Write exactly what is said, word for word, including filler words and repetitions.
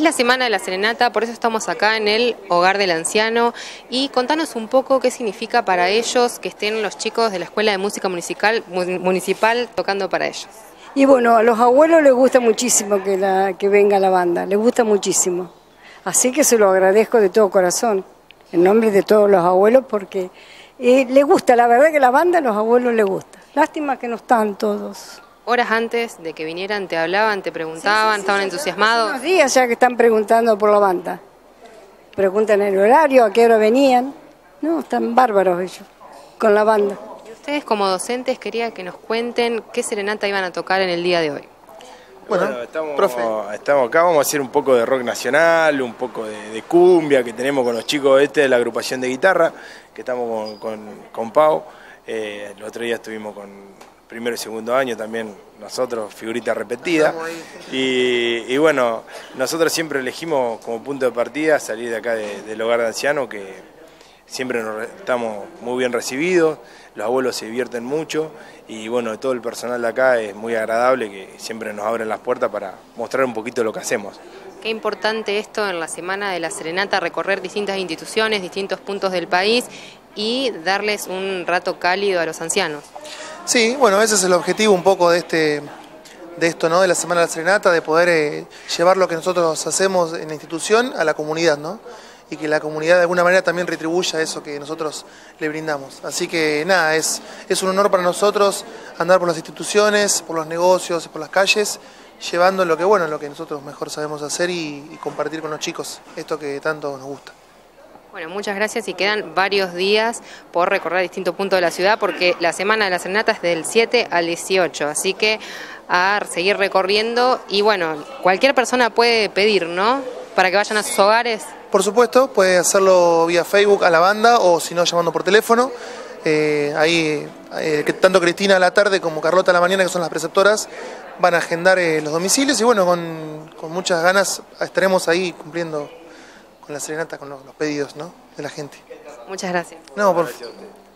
la Semana de la Serenata, por eso estamos acá en el Hogar del Anciano. Y contanos un poco qué significa para ellos que estén los chicos de la Escuela de Música Municipal, municipal tocando para ellos. Y bueno, a los abuelos les gusta muchísimo que, la, que venga la banda, les gusta muchísimo. Así que se lo agradezco de todo corazón, en nombre de todos los abuelos, porque eh, les gusta, la verdad que la banda a los abuelos les gusta. Lástima que no están todos. Horas antes de que vinieran te hablaban, te preguntaban, sí, sí, sí, estaban entusiasmados. Unos días ya que están preguntando por la banda. Preguntan el horario, a qué hora venían. No, están bárbaros ellos, con la banda. Y ustedes como docentes quería que nos cuenten qué serenata iban a tocar en el día de hoy. Bueno, bueno estamos, profe. estamos acá, vamos a hacer un poco de rock nacional, un poco de, de cumbia que tenemos con los chicos este de la agrupación de guitarra, que estamos con, con, con Pau. Eh, el otro día estuvimos con primero y segundo año también nosotros, figurita repetida. Y, y bueno, nosotros siempre elegimos como punto de partida salir de acá de, del Hogar de Ancianos, que siempre nos, estamos muy bien recibidos, los abuelos se divierten mucho y bueno, todo el personal de acá es muy agradable, que siempre nos abren las puertas para mostrar un poquito lo que hacemos. Qué importante esto en la Semana de la Serenata, recorrer distintas instituciones, distintos puntos del país y darles un rato cálido a los ancianos. Sí, bueno, ese es el objetivo un poco de este de esto, ¿no? De la Semana de la Serenata, de poder eh, llevar lo que nosotros hacemos en la institución a la comunidad, ¿no? Y que la comunidad de alguna manera también retribuya eso que nosotros le brindamos. Así que nada, es, es un honor para nosotros andar por las instituciones, por los negocios, por las calles, llevando lo que, bueno, lo que nosotros mejor sabemos hacer y, y compartir con los chicos esto que tanto nos gusta. Bueno, muchas gracias y quedan varios días por recorrer distintos puntos de la ciudad porque la Semana de la Serenata es del siete al dieciocho, así que a seguir recorriendo y bueno, cualquier persona puede pedir, ¿no? Para que vayan a sus hogares. Por supuesto, puede hacerlo vía Facebook a la banda o si no llamando por teléfono. Eh, ahí eh, que tanto Cristina a la tarde como Carlota a la mañana, que son las preceptoras, van a agendar eh, los domicilios y bueno, con, con muchas ganas estaremos ahí cumpliendo con la serenata, con los, los pedidos, ¿no?, de la gente. Muchas gracias. No, por